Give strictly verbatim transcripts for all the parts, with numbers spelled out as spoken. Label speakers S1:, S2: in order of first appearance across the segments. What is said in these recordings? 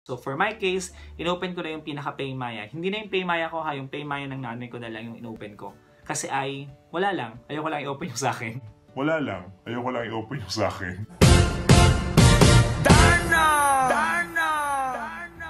S1: So for my case, inopen ko na yung pinaka-PAYMAYA. Hindi na yung PAYMAYA ko ha, yung PAYMAYA ng nanay ko na lang yung inopen ko. Kasi ay, wala lang. Ayoko lang i-open yung sa akin.
S2: Wala lang. Ayoko lang i-open yung sa akin.
S3: Darna! Darna! Darna!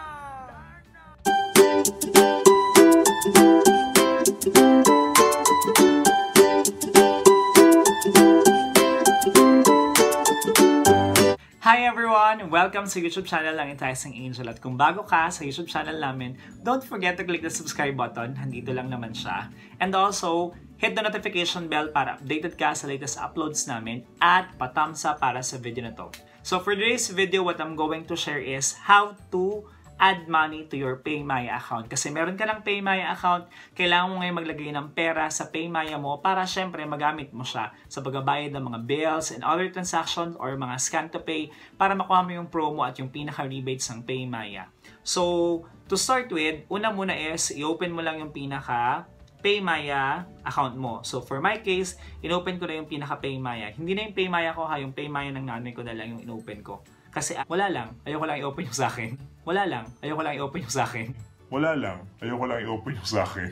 S1: Hi everyone! Welcome sa YouTube channel ng Enticing Angel. At kung bago ka sa YouTube channel namin, don't forget to click the subscribe button. Nandito lang naman siya. And also, hit the notification bell para updated ka sa latest uploads namin at pa-thumbs up para sa video na to. So for today's video, what I'm going to share is how to add money to your PAYMAYA account. Kasi meron ka ng PAYMAYA account, kailangan mo ngayon maglagay ng pera sa PAYMAYA mo para syempre magamit mo siya sa pagbabayad ng mga bills and other transactions or mga scan to pay para makuha mo yung promo at yung pinaka-rebates ng PAYMAYA. So, to start with, una muna is i-open mo lang yung pinaka PAYMAYA account mo. So, for my case, inopen ko na yung pinaka-PAYMAYA. Hindi na yung PAYMAYA ko ha, yung PAYMAYA ng nanay ko na lang yung inopen ko. Kasi wala lang, ayoko lang i-open yung sa akin. Wala lang, ayoko lang i-open yung sa akin.
S2: Wala lang. Ayoko lang i-open yung sa akin.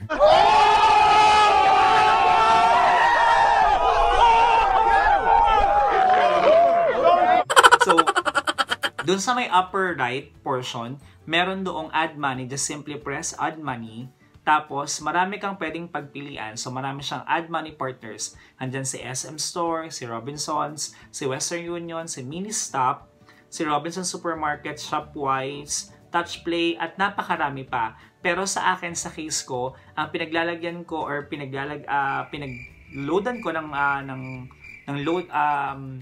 S1: So, dun sa may upper right portion, meron doong add money. Just simply press add money. Tapos, marami kang pwedeng pagpilian. So, marami siyang add money partners. Andyan si S M Store, si Robinsons, si Western Union, si Ministop, si Robinson Supermarket, Shopwise, Touchplay, at napakarami pa. Pero sa akin, sa case ko, ang pinaglalagyan ko or pinaglalag, uh, pinagloadan ko ng, uh, ng, ng load, um,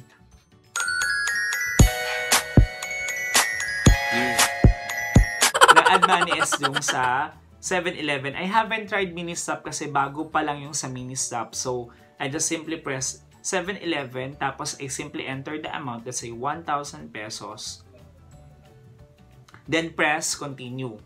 S1: na add money is yung sa seven eleven. I haven't tried Ministop kasi bago pa lang yung sa Ministop. So, I just simply press seven eleven, tapos I simply enter the amount, let's say one thousand pesos. Then press continue.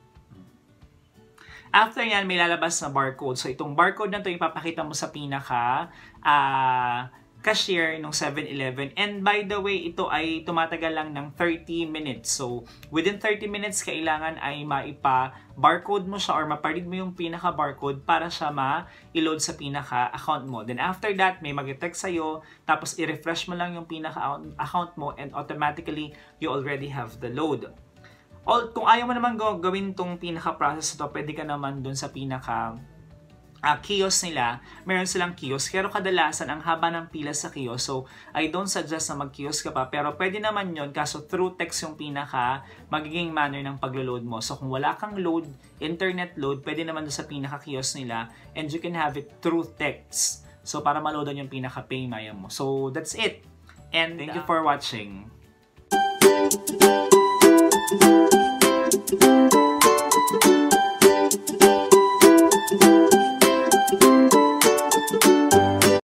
S1: After yan, may lalabas na barcode. So itong barcode na to ipapakita mo sa pinaka uh, cashier ng seven eleven. And by the way, ito ay tumatagal lang ng thirty minutes. So within thirty minutes, kailangan ay maipa-barcode mo siya or maparid mo yung pinaka-barcode para siya ma-load sa pinaka-account mo. Then after that, may mag-text sa'yo, tapos i-refresh mo lang yung pinaka-account mo and automatically, you already have the load. All, kung ayaw mo naman gawin tong pinaka-process ito, pwede ka naman dun sa pinaka- Uh, kiosk nila, meron silang kiosk. Pero kadalasan, ang haba ng pila sa kiosk. So, I don't suggest na mag-kiosk ka pa. Pero pwede naman yon kaso through text yung pinaka magiging manner ng paglo-load mo. So, kung wala kang load, internet load, pwede naman doon sa pinaka-kiosk nila. And you can have it through text. So, para ma-loadan yung pinaka-PAYMAYA mo. So, that's it. And thank you for watching.